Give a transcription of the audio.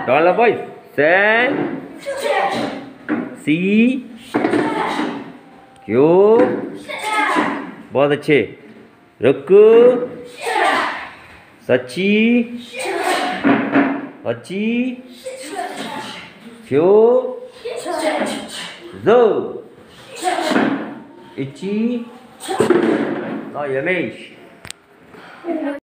dollar boy सैन सी क्यू बहुत अच्छे रुक सची अच्छी क्यू जो इची यमेश